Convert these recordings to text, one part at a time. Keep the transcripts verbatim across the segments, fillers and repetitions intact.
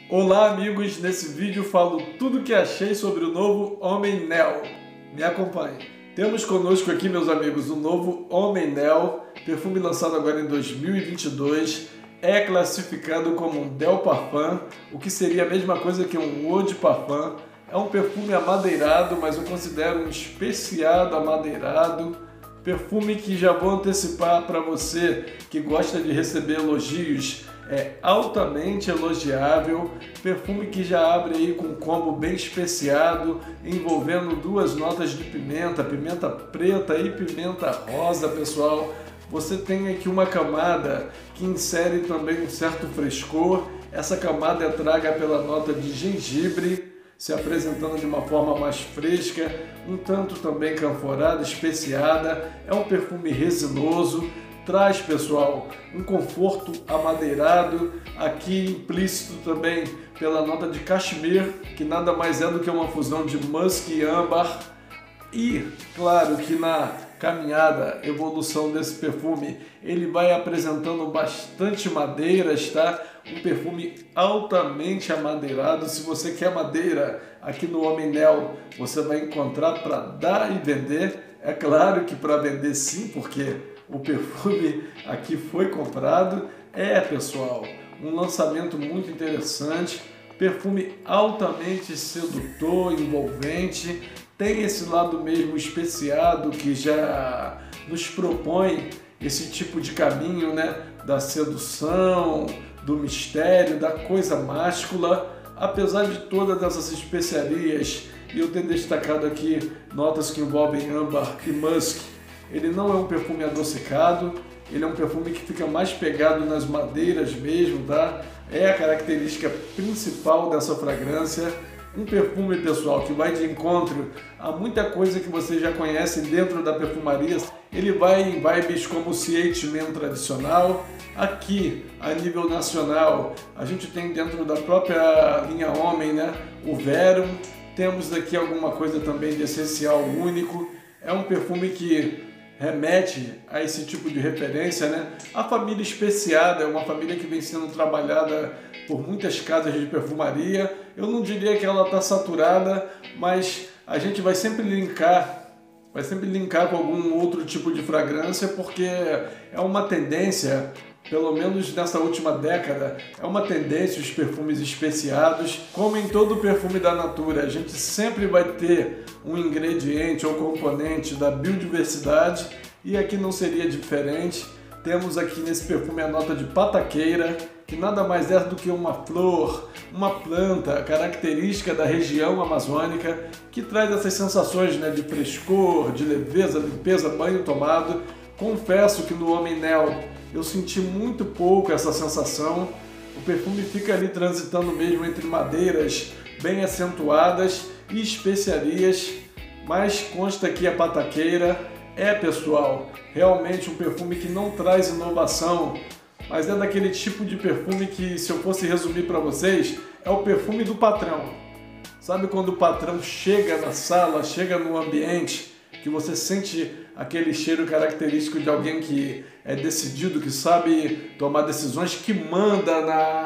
Olá amigos, nesse vídeo falo tudo o que achei sobre o novo Homem Nel. Me acompanhe. Temos conosco aqui, meus amigos, o novo Homem Nel, perfume lançado agora em dois mil e vinte e dois, é classificado como um Del Parfum, o que seria a mesma coisa que um Eau de Parfum. É um perfume amadeirado, mas eu considero um especiado amadeirado. Perfume que já vou antecipar para você que gosta de receber elogios, é altamente elogiável. Perfume que já abre aí com um combo bem especiado, envolvendo duas notas de pimenta, pimenta preta e pimenta rosa, pessoal. Você tem aqui uma camada que insere também um certo frescor. Essa camada é traga pela nota de gengibre, se apresentando de uma forma mais fresca, um tanto também canforada, especiada. É um perfume resinoso, traz, pessoal, um conforto amadeirado, aqui implícito também pela nota de cashmere, que nada mais é do que uma fusão de musk e âmbar. E, claro, que na caminhada, evolução desse perfume, ele vai apresentando bastante madeiras, tá? Um perfume altamente amadeirado. Se você quer madeira, aqui no Homem Nel, você vai encontrar para dar e vender. É claro que para vender sim, porque o perfume aqui foi comprado. É, pessoal, um lançamento muito interessante, perfume altamente sedutor, envolvente. Tem esse lado mesmo especiado que já nos propõe esse tipo de caminho, né? Da sedução, do mistério, da coisa máscula. Apesar de todas essas especiarias, e eu ter destacado aqui notas que envolvem âmbar e musk, ele não é um perfume adocicado, ele é um perfume que fica mais pegado nas madeiras mesmo, tá? É a característica principal dessa fragrância. Um perfume, pessoal, que vai de encontro a muita coisa que você já conhece dentro da perfumaria. Ele vai em vibes como o Siete Men tradicional. Aqui, a nível nacional, a gente tem dentro da própria linha Homem, né, o Verum. Temos aqui alguma coisa também de essencial único. É um perfume que remete a esse tipo de referência, né? A família especiada é uma família que vem sendo trabalhada por muitas casas de perfumaria. Eu não diria que ela está saturada, mas a gente vai sempre linkar, vai sempre linkar com algum outro tipo de fragrância, porque é uma tendência, pelo menos nessa última década, é uma tendência os perfumes especiados. Como em todo perfume da Natura, a gente sempre vai ter um ingrediente ou componente da biodiversidade, e aqui não seria diferente. Temos aqui nesse perfume a nota de pataqueira, que nada mais é do que uma flor, uma planta característica da região amazônica, que traz essas sensações, né, de frescor, de leveza, limpeza, banho tomado. Confesso que no Homem Nel eu senti muito pouco essa sensação. O perfume fica ali transitando mesmo entre madeiras bem acentuadas e especiarias, mas consta aqui a pataqueira. É, pessoal, realmente um perfume que não traz inovação, mas é daquele tipo de perfume que, se eu fosse resumir para vocês, é o perfume do patrão. Sabe quando o patrão chega na sala, chega no ambiente, que você sente aquele cheiro característico de alguém que é decidido, que sabe tomar decisões, que manda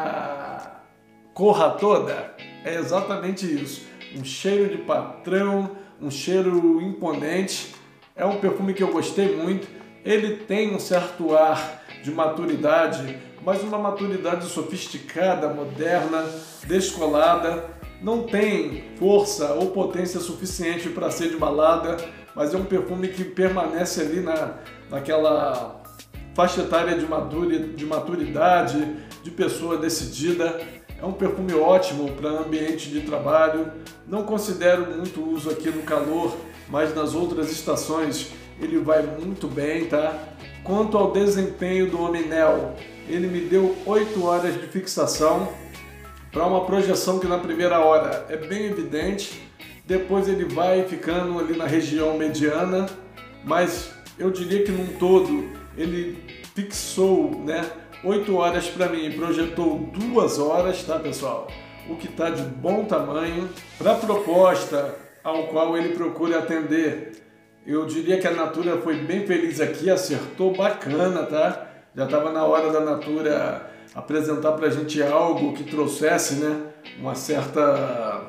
na corra toda? É exatamente isso. Um cheiro de patrão, um cheiro imponente. É um perfume que eu gostei muito. Ele tem um certo ar de maturidade, mas uma maturidade sofisticada, moderna, descolada. Não tem força ou potência suficiente para ser de balada, mas é um perfume que permanece ali na, naquela faixa etária de, maduri, de maturidade, de pessoa decidida. É um perfume ótimo para ambiente de trabalho. Não considero muito uso aqui no calor, mas nas outras estações ele vai muito bem, tá? Quanto ao desempenho do Homem Nel, ele me deu oito horas de fixação para uma projeção que na primeira hora é bem evidente, depois ele vai ficando ali na região mediana, mas eu diria que num todo ele fixou, né, oito horas para mim, projetou duas horas, tá, pessoal? O que está de bom tamanho para a proposta ao qual ele procura atender. Eu diria que a Natura foi bem feliz aqui, acertou bacana, tá? Já estava na hora da Natura apresentar para a gente algo que trouxesse, né, uma certa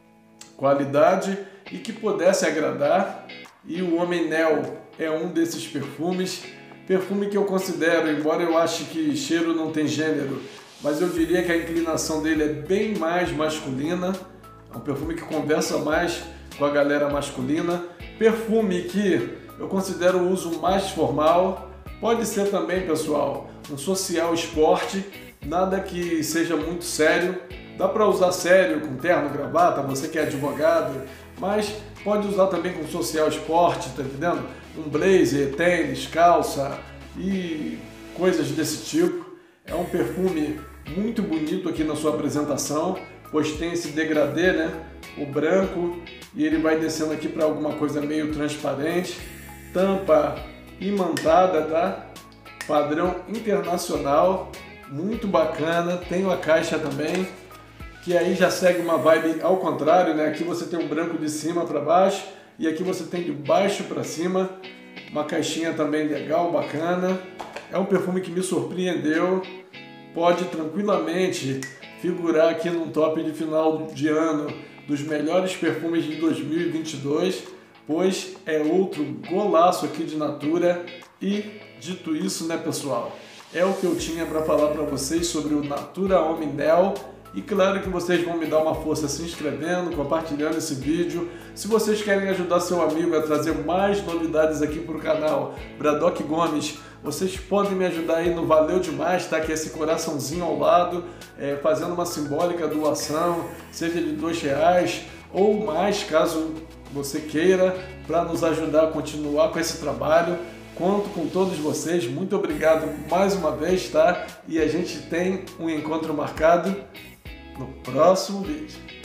qualidade e que pudesse agradar. E o Homem Nel é um desses perfumes, perfume que eu considero, embora eu ache que cheiro não tem gênero, mas eu diria que a inclinação dele é bem mais masculina, é um perfume que conversa mais com a galera masculina, perfume que eu considero o uso mais formal, pode ser também, pessoal, um social esporte, nada que seja muito sério, dá para usar sério com terno, gravata, você que é advogado, mas pode usar também com social esporte, tá entendendo? Um blazer, tênis, calça e coisas desse tipo. É um perfume muito bonito aqui na sua apresentação, pois tem esse degradê, né? O branco, e ele vai descendo aqui para alguma coisa meio transparente. Tampa imantada, tá? Padrão internacional, muito bacana. Tem uma caixa também, que aí já segue uma vibe ao contrário, né? Aqui você tem um branco de cima para baixo e aqui você tem de baixo para cima. Uma caixinha também legal, bacana. É um perfume que me surpreendeu. Pode tranquilamente figurar aqui num top de final de ano dos melhores perfumes de dois mil e vinte e dois, pois é outro golaço aqui de Natura. E dito isso, né, pessoal, é o que eu tinha para falar para vocês sobre o Natura Homem Nel. E claro que vocês vão me dar uma força se inscrevendo, compartilhando esse vídeo. Se vocês querem ajudar seu amigo a trazer mais novidades aqui para o canal Bradock Gomes, vocês podem me ajudar aí no Valeu Demais, tá? Que é esse coraçãozinho ao lado, é, fazendo uma simbólica doação, seja de dois reais ou mais, caso você queira, para nos ajudar a continuar com esse trabalho. Conto com todos vocês, muito obrigado mais uma vez, tá? E a gente tem um encontro marcado no próximo vídeo.